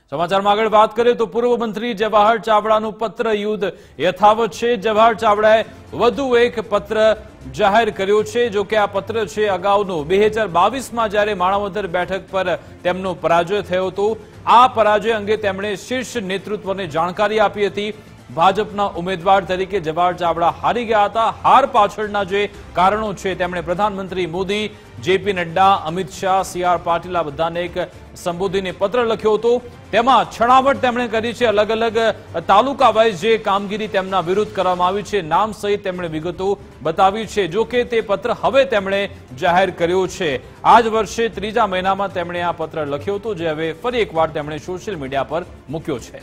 સમાચારમાં આગળ વાત કરીએ તો પૂર્વ મંત્રી જવાહર ચાવડાનું પત્ર યુદ્ધ યથાવત છે। જવાહર ચાવડાએ વધુ એક પત્ર જાહેર કર્યો છે। જો કે આ પત્ર છે અગાઉનું 2022માં જ્યારે માણાવદર બેઠક પર તેમનો પરાજય થયો હતો। આ પરાજય અંગે તેમણે શીર્ષ નેતૃત્વને જાણકારી આપી હતી। ભાજપના ઉમેદવાર તરીકે જવાહર ચાવડા હારી ગયા હતા। હાર પાછળના જે કારણો છે તેમણે પ્રધાનમંત્રી મોદી, જેપી નડ્ડા, અમિત શાહ, સીઆર પાટીલ આ બધાને એક સંબોધીને પત્ર લખ્યો હતો। તેમાં છણાવટ તેમણે કરી છે। અલગ અલગ તાલુકા વાઇઝ જે કામગીરી તેમના વિરુદ્ધ કરવામાં આવી છે નામ સહિત તેમણે વિગતો બતાવી છે। જો કે તે પત્ર હવે તેમણે જાહેર કર્યો છે। આ જ વર્ષે 3જા મહિનામાં તેમણે આ પત્ર લખ્યો હતો જે હવે ફરી એકવાર તેમણે સોશિયલ મીડિયા પર મૂક્યો છે।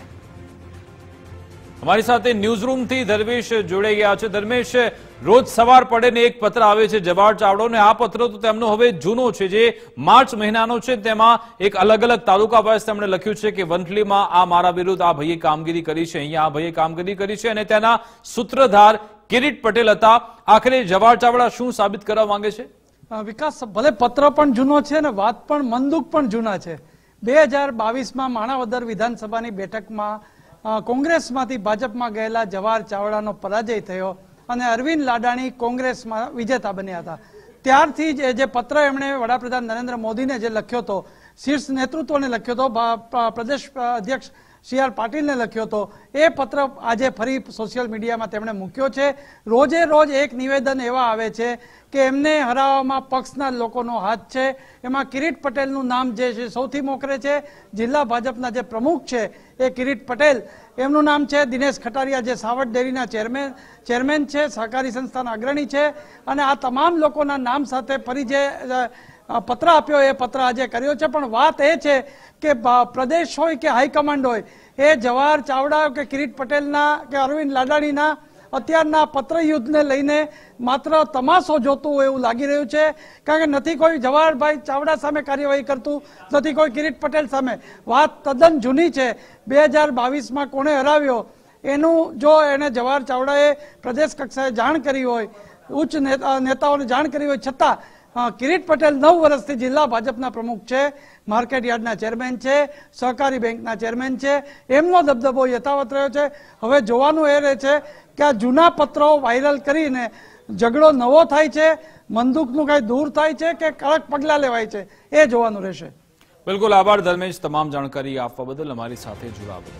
हमारी साथ न्यूज रूम थी धर्मेश जोड़े गया है। धर्मेश, रोज सवार पड़े ने एक पत्र आवे छे जवाहर चावड़ा ने। आ पत्र तो तेमनो हवे जूनो छे जे मार्च महीनानो छे। तेमां एक अलग अलग तालुका वाइज तेमणे लख्युं छे के वंथलीमां आ मारा विरुद्ध आ भाईए कामगीरी करी छे, अहींया आ भाईए कामगीरी करी छे अने तेना सूत्रधार किरीट पटेल हता। आखरे जवाहर चावड़ा शुं साबित करवा मांगे छे? विकास, भले पत्र पण जूनो छे ने वात पण मंदूक पण जूना छे। 2022 माणावदर विधानसभानी बेठकमां કોંગ્રેસમાંથી ભાજપમાં ગયેલા જવાહર ચાવડાનો પરાજય થયો અને અરવિંદ લાડાણી કોંગ્રેસમાં વિજેતા બન્યા હતા। ત્યારથી જે પત્ર એમણે વડાપ્રધાન નરેન્દ્ર મોદીને જે લખ્યો હતો, શીર્ષ નેતૃત્વને લખ્યો હતો, પ્રદેશ અધ્યક્ષ સીઆર પાટીલને લખ્યો હતો, એ પત્ર આજે ફરી સોશિયલ મીડિયામાં તેમણે મૂક્યો છે। રોજે રોજ એક નિવેદન એવા આવે છે કે એમને હરાવવામાં પક્ષના લોકોનો હાથ છે। એમાં કિરીટ પટેલનું નામ જે છે સૌથી મોખરે છે। જિલ્લા ભાજપના જે પ્રમુખ છે એ કિરીટ પટેલ, એમનું નામ છે દિનેશ ખટારિયા જે સાવટ ડેરીના ચેરમેન છે, સહકારી સંસ્થાના અગ્રણી છે। અને આ તમામ લોકોના નામ સાથે ફરી જે પત્ર આપ્યો એ પત્ર આજે કર્યો છે। પણ વાત એ છે કે પ્રદેશ હોય કે હાઈકમાન્ડ હોય એ જવાહર ચાવડા કે કિરીટ પટેલના કે અરવિંદ લાડાણીના અત્યારના પત્ર યુદ્ધને લઈને માત્ર તમાશો જોતું હોય એવું લાગી રહ્યું છે। કારણ કે નથી કોઈ જવાહરભાઈ ચાવડા સામે કાર્યવાહી કરતું, નથી કોઈ કિરીટ પટેલ સામે। વાત તદ્દન જૂની છે। 2022માં કોણે હરાવ્યો એનું જો એને જવાહર ચાવડાએ પ્રદેશ કક્ષાએ જાણ કરી હોય, ઉચ્ચ નેતાઓને જાણ કરી હોય, છતાં કિરીટ પટેલ 9 વર્ષથી જિલ્લા ભાજપના પ્રમુખ છે, માર્કેટ યાર્ડના ચેરમેન છે, સહકારી બેંકના ચેરમેન છે, એમનો દબદબો યથાવત રહ્યો છે। હવે જોવાનું એ રહે છે કે આ જૂના પત્રો વાયરલ કરીને ઝઘડો નવો થાય છે, મંદુકનું કઈ દૂર થાય છે કે કડક પગલા લેવાય છે, એ જોવાનું રહેશે। बिल्कुल आभार धर्मेश, तमाम जानकारी आपवा बदल, हमारी साथे जुड़ा बदल।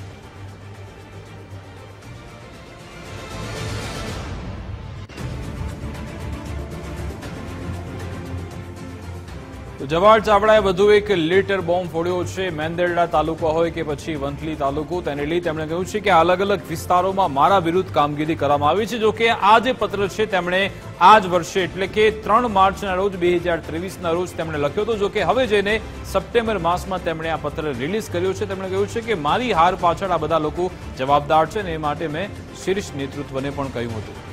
तो जवाहर चावड़ाए વધુ એક લીટર બોમ્બ ફોડ્યો છે। મેંદરડા તાલુકો હોય કે પછી વંથલી તાલુકો, તેને લઈ તેમણે કહ્યું છે કે અલગ અલગ વિસ્તારોમાં મારા વિરુદ્ધ કામગીરી કરવામાં આવી છે। જો કે આ જે પત્ર છે તેમણે આ જ વર્ષે એટલે કે 3 માર્ચના રોજ 2023ના રોજ તેમણે લખ્યો હતો। જો કે હવે જઈને સપ્ટેમ્બર માસમાં તેમણે આ પત્ર રિલીઝ કર્યો છે। તેમણે કહ્યું છે કે મારી હાર પાછળ આ બધા લોકો જવાબદાર છે ને એ માટે મેં શીર્ષ નેતૃત્વને પણ કહ્યું હતું।